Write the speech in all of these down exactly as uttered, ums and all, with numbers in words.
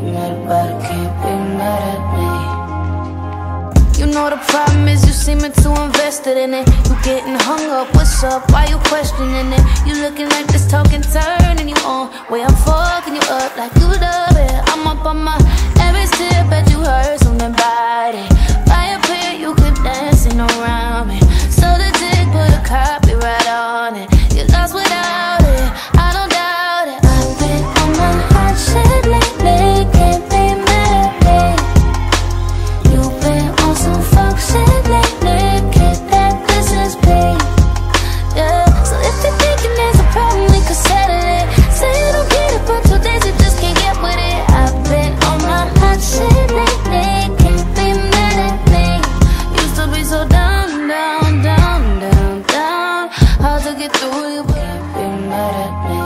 mad about it, can't be mad at me. You know the problem is you seeming too invested in it. You getting hung up, what's up, why you questioning it? You looking like this talking turning you on. Way I'm fucking you up like you love it. I'm up on my every step, bet you heard something about it. Fire pit, you keep dancing around me. So the dick put a copyright on it. You lost without it, I don't doubt it. I've been on my hot shit lately, can't be mad at me. You've been on some fuck shit lately, can't that this is pain. Yeah, so if you're thinking there's a problem, we could settle it. Say you don't get it, but two days you just can't get with it. I've been on my hot shit lately, can't be mad at me. Used to be so down, down, down, down, down. Hard to get through you, but Can't be mad at me.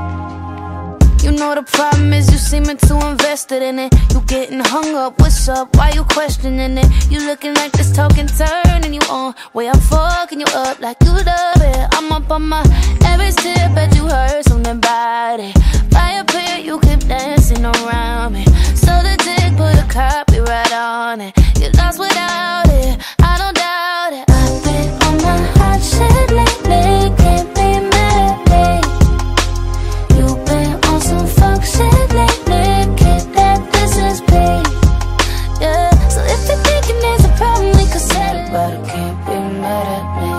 you know the problem is you seeming too invested in it. You getting hung up, what's up, why you questioning it? You looking like this talking turning you on. Way I'm fucking you up like you love it. I'm up on my every step, bet you heard something about it. Fire pit, you keep dancing around me. So the dick put a copyright on it. You lost without it, I don't doubt it. I've been on my hot shit lately, can't be mad at me. You've been on some fuck shit lately, can't that this is pain. Yeah, so if you're thinking there's a problem, we could settle it. But I can't be mad at me.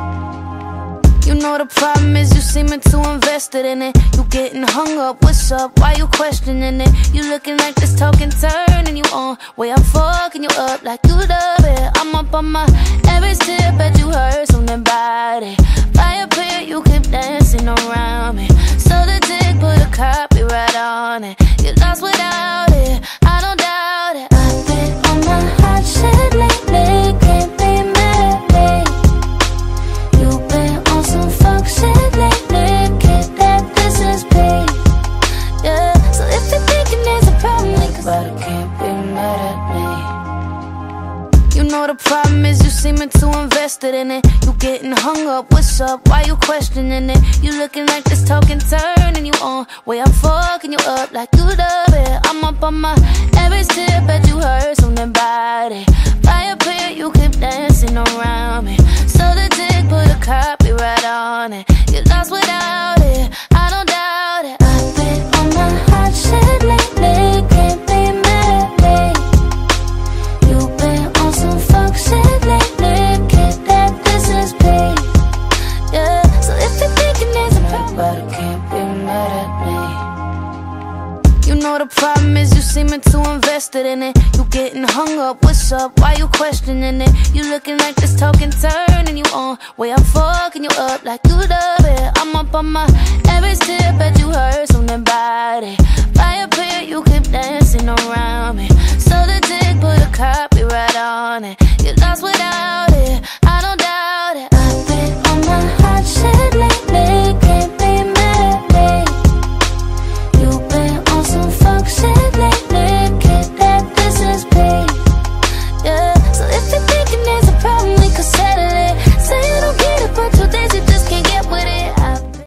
You know the problem is you seeming too invested in it. You getting hung up, what's up, why you questioning it? You looking like this talking turning you on. Way I'm fucking you up like you love it. I'm up on my every step, bet you heard something about it. Fire pit, you keep dancing around me. So the dick put a copyright on it. You lost without it, I don't doubt it. I've been on my hot shit lately, can't be mad at me. You've been on some fuck shit lately, can't that this is pain. Yeah, so if you're thinking there's a problem, we could But I can't be mad at me. You know the problem is you seeming too invested in it. You getting hung up, what's up, why you questioning it? You looking like this talking turning you on. Way I'm fucking you up like you love it. I'm up on my every step, bet you heard something about it. Fire pit, you keep dancing around me. So the dick put a copyright on it. You lost without it, I don't doubt it. I've been on my hot shit lately, can't be mad at me. You've been on some fuck shit lately, can't that this is pain. Yeah, so if you're thinking there's a problem, But I can't be mad at me. you know the problem is you seeming too invested in it. You getting hung up, what's up, why you questioning it? You looking like this talking turning you on. Way I'm fucking you up like you love it. I'm up on my every step, bet you heard something about it. Fire pit, you keep dancing around me. So the dick put a copyright on it. You lost without it,